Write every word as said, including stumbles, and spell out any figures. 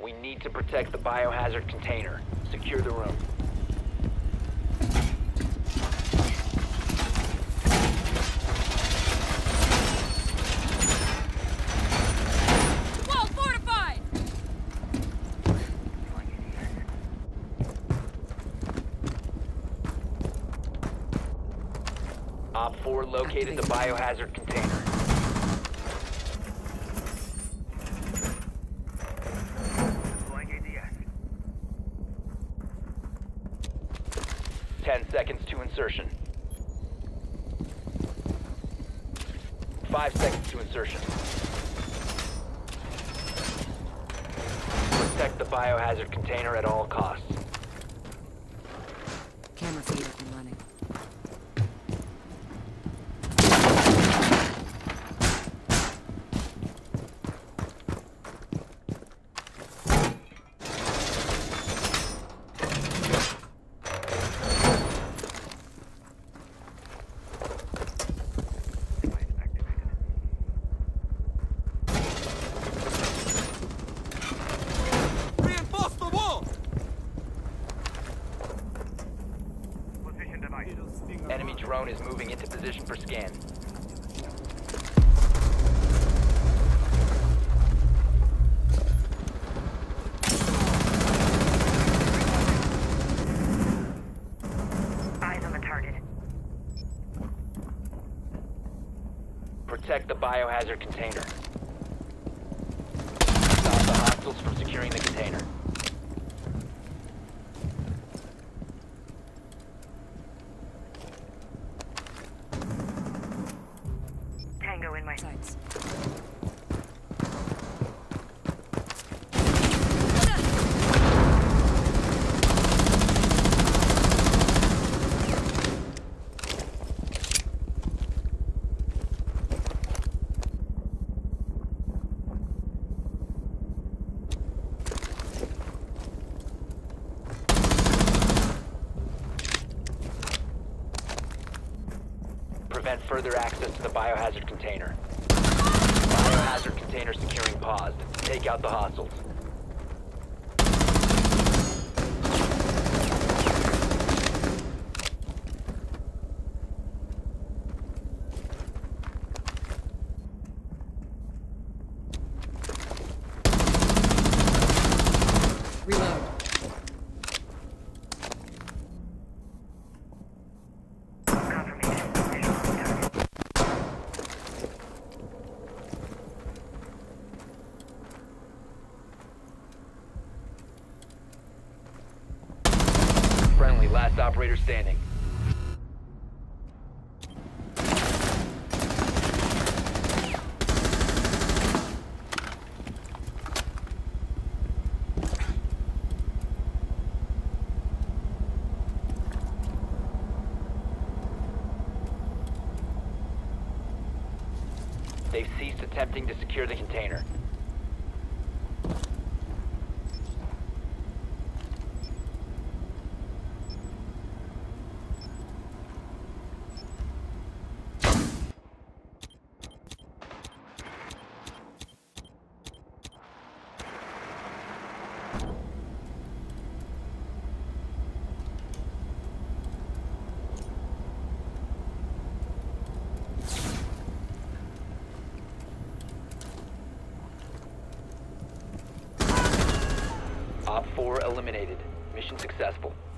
We need to protect the biohazard container. Secure the room. Wall fortified! Op four located the biohazard container. Ten seconds to insertion. Five seconds to insertion. Protect the biohazard container at all costs. Camera feed up and running. Enemy drone is moving into position for scan. Eyes on the target. Protect the biohazard container. Stop the hostiles from securing the container. Tango in my sights. Prevent further access to the biohazard container. Biohazard container securing paused. Take out the hostiles. Reload. Confirmation. Visual on target. Friendly, last operator standing. They've ceased attempting to secure the container. Op four eliminated. Mission successful.